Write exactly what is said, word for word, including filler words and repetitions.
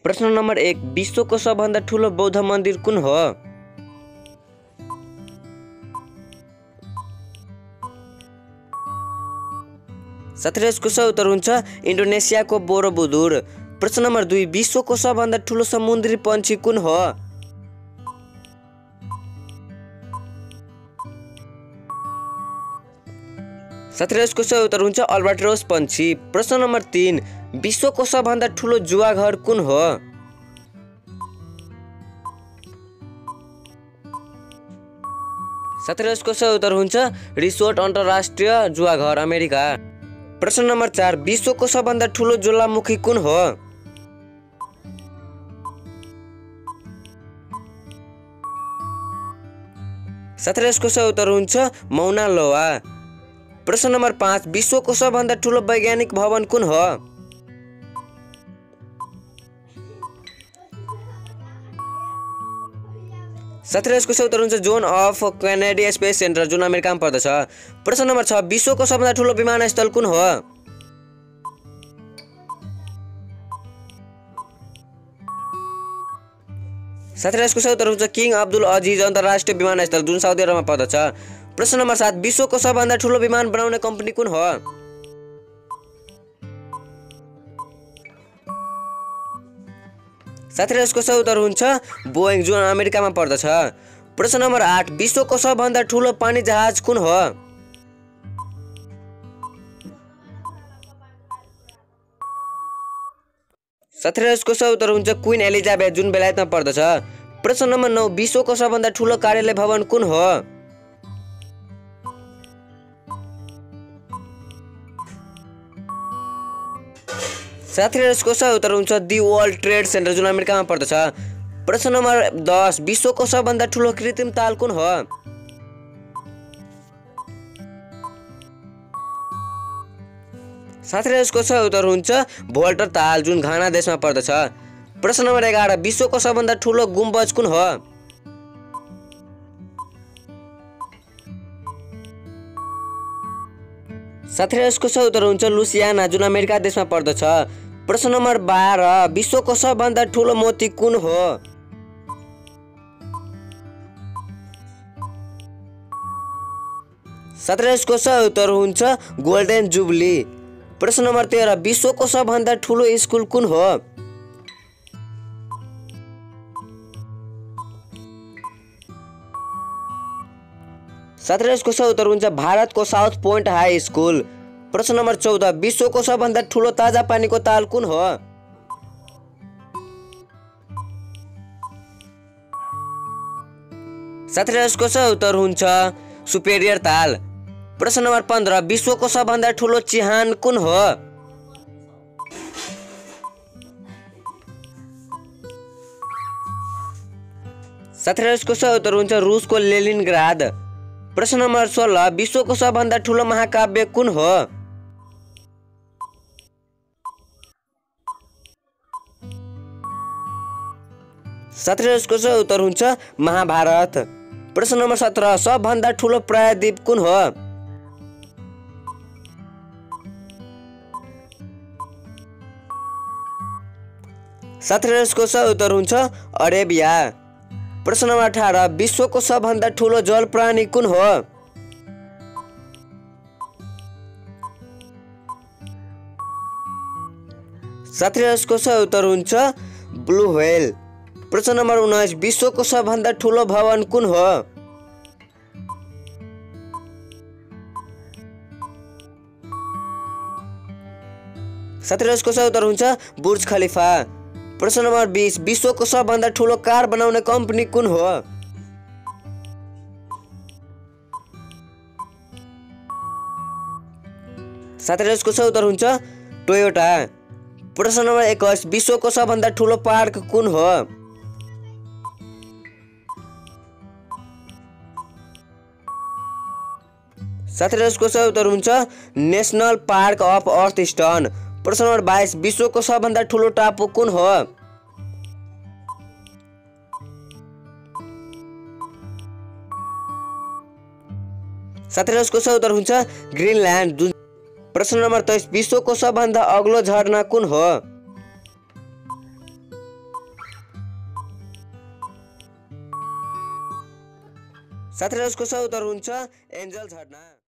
प्रश्न नम्बर एक, विश्वको सबभन्दा ठुलो बौद्ध मन्दिर कुन हो? साथीहरू यसको सही उत्तर हुन्छ इन्डोनेसियाको बोरोबुदुर। प्रश्न नम्बर दुई, विश्वको सबभन्दा ठुलो समुद्री पक्षी कुन हो? साथीहरू यसको सही उत्तर हुन्छ अल्बाट्रोस पक्षी। प्रश्न नम्बर तीन, विश्वको सबभन्दा ठुलो जुवाघर कुन हो? साथीहरू यसको सही उत्तर हुन्छ रिसोर्ट अन्तर्राष्ट्रिय जुवाघर अमेरिका। प्रश्न नम्बर चार, विश्वको सबभन्दा ठुलो ज्वालामुखी कुन हो? साथीहरू यसको सही उत्तर हुन्छ मौना लोआ। प्रश्न नम्बर पाँच, विश्वको सबभन्दा ठुलो वैज्ञानिक भवन कुन हो? साथीहरू यसको सही उत्तर हुन्छ John F Kennedy Space Center, जुन अमेरिकामा पर्दछ। प्रश्न नम्बर छ, विश्वको सबभन्दा ठुलो विमानस्थल कुन हो? साथीहरू यसको सही उत्तर हुन्छ किङ अब्दुल अजिज अन्तर्राष्ट्रिय विमानस्थल, जुन साउदी अरबमा पर्दछ। प्रश्न नम्बर सात, विश्वको सबभन्दा ठुलो विमान बनाउने कम्पनी कुन हो? साथीहरू यसको सही उत्तर हुन्छ बोइङ, जुन अमेरिकामा पर्दछ। प्रश्न नम्बर आठ, विश्वको सबभन्दा ठुलो पानी जहाज कुन हो? साथीहरू यसको सही उत्तर हुन्छ क्वीन एलिजाबेथ, जुन बेलायतमा पर्दछ। प्रश्न नम्बर नौ, विश्वको सबभन्दा ठुलो कार्यालय भवन कुन हो? साथीहरू यसको सही उत्तर हुन्छ दि वर्ल्ड ट्रेड सेन्टर, जुन अमेरिकामा पर्दछ। प्रश्न नम्बर दस, विश्वको सबभन्दा ठुलो कृत्रिम ताल कुन हो? साथीहरू यसको सही उत्तर हुन्छ भोल्टर ताल, जुन घाना देशमा पर्दछ। प्रश्न नम्बर एघार, विश्वको सबभन्दा ठुलो गुम्बज कुन हो? साथीहरू यसको सही उत्तर हुन्छ लुसियाना, जुन अमेरिका देशमा पर्दछ। प्रश्न नम्बर बाह्र, विश्वको सबभन्दा ठुलो मोती कुन हो? साथीहरू यसको सही उत्तर हुन्छ गोल्डन जुबली। प्रश्न नम्बर तेह्र, विश्वको सबभन्दा ठुलो स्कुल कुन हो? साथीहरू यसको सही उत्तर हुन्छ भारतको साउथ पोइन्ट हाई स्कुल। प्रश्न नम्बर चौध, विश्वको सबभन्दा ठुलो ताजा पानीको ताल कुन हो? साथीहरू यसको सही उत्तर हुन्छ सुपेरियर ताल। प्रश्न नम्बर पन्ध्र, विश्वको सबभन्दा ठुलो चिहान कुन हो? साथीहरू यसको सही उत्तर हुन्छ रुसको लेनिनग्राद। प्रश्न नम्बर सोह्र, विश्वको सबभन्दा ठुलो महाकाव्य कुन हो? साथीहरू यसको सही उत्तर हुन्छ महाभारत। प्रश्न नम्बर सत्र, सबभन्दा ठुलो प्रायद्वीप कुन हो? साथीहरू यसको सही उत्तर हुन्छ अरेबिया। प्रश्न नम्बर अठार, विश्वको सबभन्दा ठुलो जल प्राणी कुन हो? साथीहरू यसको सही उत्तर हुन्छ ब्लू व्हेल। प्रश्न नम्बर उन्नाइस, विश्वको सबभन्दा ठुलो भवन कुन हो? साथीहरू यसको सही उत्तर हुन्छ बुर्ज खलिफा। प्रश्न नम्बर बीस, विश्वको सबभन्दा ठुलो कार बनाउने कम्पनी कुन हो? साथीहरू यसको सही उत्तर हुन्छ टोयोटा। प्रश्न नम्बर एक्काइस, विश्वको सबभन्दा ठुलो पार्क कुन हो? साथीहरू यसको सही उत्तर हुन्छ National Park of Earth Stone. प्रश्न नम्बर बाइस, विश्वको सबभन्दा ठुलो टापु कुन हो? साथीहरू यसको सही उत्तर हुन्छ ग्रीनल्यान्ड। प्रश्न नम्बर तेइस, विश्वको सबभन्दा अग्लो झरना कुन हो? साथै यसको सही उत्तर हुन्छ एन्जल झरना।